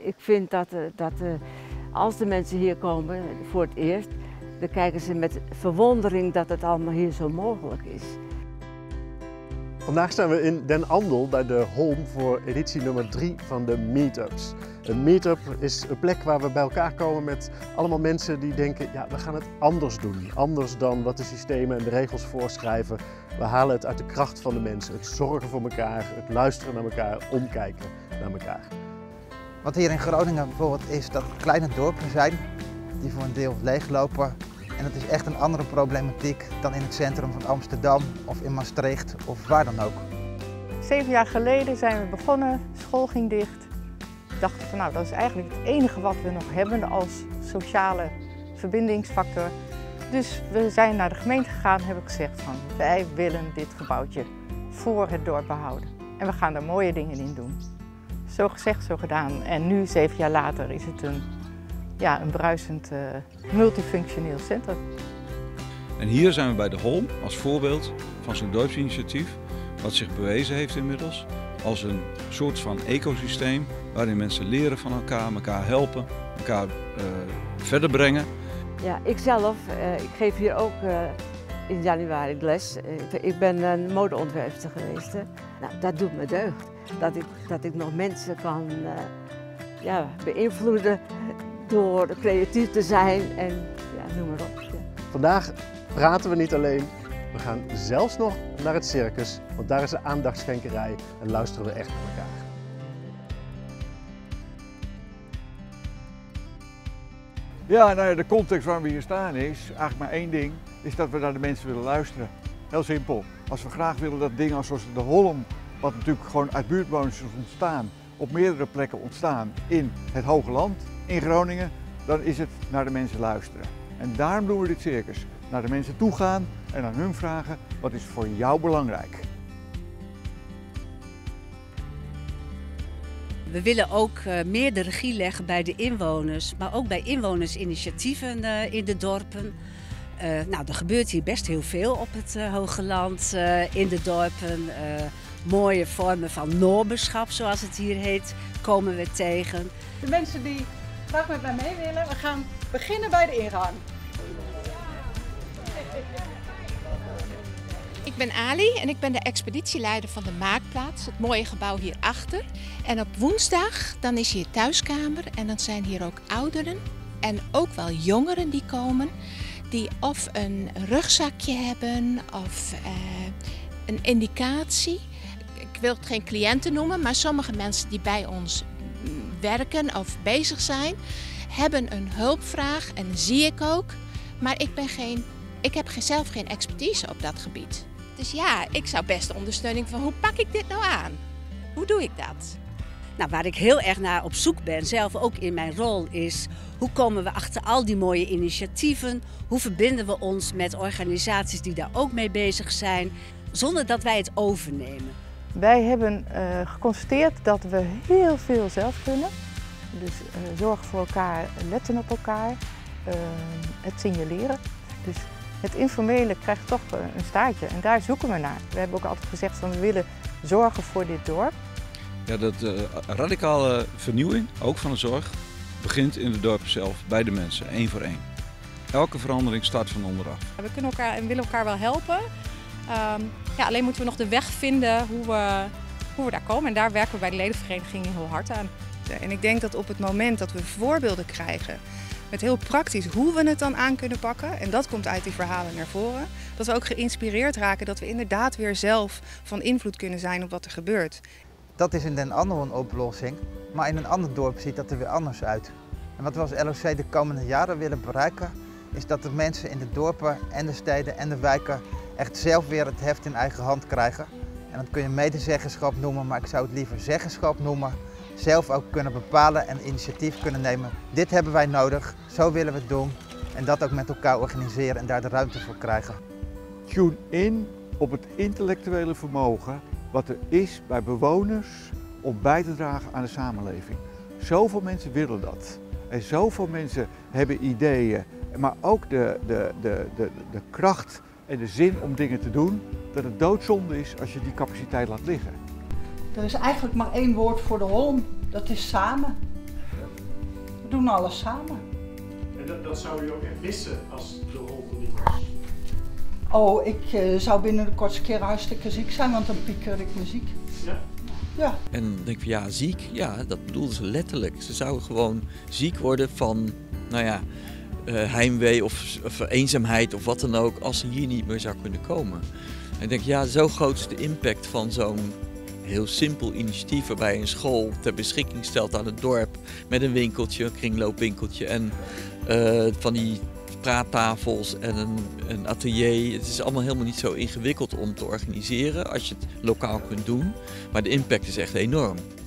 Ik vind dat als de mensen hier komen voor het eerst, dan kijken ze met verwondering dat het allemaal hier zo mogelijk is. Vandaag zijn we in Den Andel bij de Holm voor editie nummer 3 van de Meetups. Een meetup is een plek waar we bij elkaar komen met allemaal mensen die denken, ja, we gaan het anders doen. Anders dan wat de systemen en de regels voorschrijven. We halen het uit de kracht van de mensen, het zorgen voor elkaar, het luisteren naar elkaar, omkijken naar elkaar. Wat hier in Groningen bijvoorbeeld is dat er kleine dorpen zijn die voor een deel leeglopen. En dat is echt een andere problematiek dan in het centrum van Amsterdam of in Maastricht of waar dan ook. 7 jaar geleden zijn we begonnen, school ging dicht. We dachten van nou, dat is eigenlijk het enige wat we nog hebben als sociale verbindingsfactor. Dus we zijn naar de gemeente gegaan en hebben gezegd van wij willen dit gebouwtje voor het dorp behouden. En we gaan er mooie dingen in doen. Zo gezegd, zo gedaan. En nu, 7 jaar later, is het een bruisend multifunctioneel centrum. En hier zijn we bij de Holm als voorbeeld van zo'n dorpsinitiatief, wat zich bewezen heeft inmiddels als een soort van ecosysteem waarin mensen leren van elkaar helpen, elkaar verder brengen. Ja, ikzelf, ik geef hier ook in januari les. Ik ben een modeontwerpster geweest. Hè. Nou, dat doet me deugd. Dat ik nog mensen kan beïnvloeden door creatief te zijn en noem maar op. Ja. Vandaag praten we niet alleen, we gaan zelfs nog naar het circus, want daar is een aandachtsschenkerij en luisteren we echt naar elkaar. Ja, nou ja, de context waarom we hier staan is eigenlijk maar één ding, is dat we naar de mensen willen luisteren. Heel simpel. Als we graag willen dat dingen zoals de Holm, wat natuurlijk gewoon uit buurtbewoners is ontstaan, op meerdere plekken ontstaan in het Hoge Land, in Groningen, dan is het naar de mensen luisteren. En daarom doen we dit circus. Naar de mensen toe gaan en aan hun vragen, wat is voor jou belangrijk? We willen ook meer de regie leggen bij de inwoners, maar ook bij inwonersinitiatieven in de dorpen. Nou, er gebeurt hier best heel veel op het Hoge Land, in de dorpen. Mooie vormen van noberschap, zoals het hier heet, komen we tegen. De mensen die graag met mij mee willen, we gaan beginnen bij de ingang. Ik ben Ali en ik ben de expeditieleider van de Maakplaats, het mooie gebouw hierachter. En op woensdag dan is hier thuiskamer en dan zijn hier ook ouderen en ook wel jongeren die komen. Die of een rugzakje hebben of een indicatie. Ik wil het geen cliënten noemen, maar sommige mensen die bij ons werken of bezig zijn, hebben een hulpvraag en dat zie ik ook. Maar ik heb zelf geen expertise op dat gebied. Dus ja, ik zou best de ondersteuning van hoe pak ik dit nou aan? Hoe doe ik dat? Nou, waar ik heel erg naar op zoek ben, zelf ook in mijn rol, is hoe komen we achter al die mooie initiatieven? Hoe verbinden we ons met organisaties die daar ook mee bezig zijn, zonder dat wij het overnemen? Wij hebben geconstateerd dat we heel veel zelf kunnen. Dus zorgen voor elkaar, letten op elkaar, het signaleren. Dus het informele krijgt toch een staartje en daar zoeken we naar. We hebben ook altijd gezegd van we willen zorgen voor dit dorp. Ja, dat radicale vernieuwing, ook van de zorg, begint in de dorpen zelf, bij de mensen, één voor één. Elke verandering start van onderaf. We kunnen elkaar en willen elkaar wel helpen. Alleen moeten we nog de weg vinden hoe we daar komen. En daar werken we bij de ledenvereniging heel hard aan. En ik denk dat op het moment dat we voorbeelden krijgen met heel praktisch hoe we het dan aan kunnen pakken, en dat komt uit die verhalen naar voren, dat we ook geïnspireerd raken dat we inderdaad weer zelf van invloed kunnen zijn op wat er gebeurt. Dat is in Den Andel een oplossing, maar in een ander dorp ziet dat er weer anders uit. En wat we als LOC de komende jaren willen bereiken, is dat de mensen in de dorpen en de steden en de wijken echt zelf weer het heft in eigen hand krijgen. En dat kun je medezeggenschap noemen, maar ik zou het liever zeggenschap noemen. Zelf ook kunnen bepalen en initiatief kunnen nemen. Dit hebben wij nodig, zo willen we het doen. En dat ook met elkaar organiseren en daar de ruimte voor krijgen. Tune in op het intellectuele vermogen wat er is bij bewoners om bij te dragen aan de samenleving. Zoveel mensen willen dat. En zoveel mensen hebben ideeën, maar ook de kracht en de zin om dingen te doen, dat het doodzonde is als je die capaciteit laat liggen. Er is eigenlijk maar één woord voor de Holm, dat is samen. We doen alles samen. En dat zou u ook echt missen als de hol er niet was? Oh, ik zou binnen de kortste keer hartstikke ziek zijn, want dan pieker ik me ziek. Ja. Ja. En dan denk ik van ja, ziek, ja, dat bedoelden ze letterlijk. Ze zouden gewoon ziek worden van, nou ja, heimwee of eenzaamheid of wat dan ook, als ze hier niet meer zou kunnen komen. En ik denk, ja, zo groot is de impact van zo'n heel simpel initiatief waarbij een school ter beschikking stelt aan het dorp met een winkeltje, een kringloopwinkeltje en van die praattafels en een atelier. Het is allemaal helemaal niet zo ingewikkeld om te organiseren als je het lokaal kunt doen, maar de impact is echt enorm.